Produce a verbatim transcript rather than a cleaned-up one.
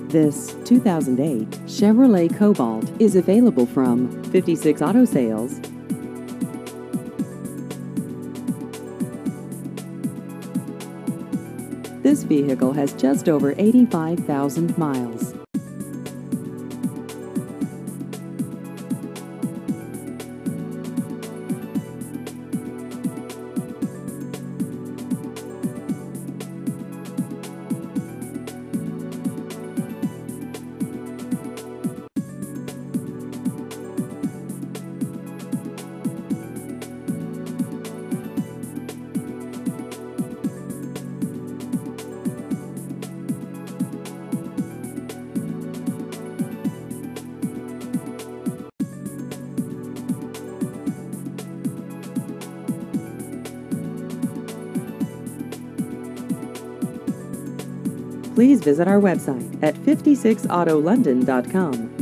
This two thousand eight Chevrolet Cobalt is available from fifty-six Auto Sales. This vehicle has just over eighty-five thousand miles. Please visit our website at fifty-six auto london dot com.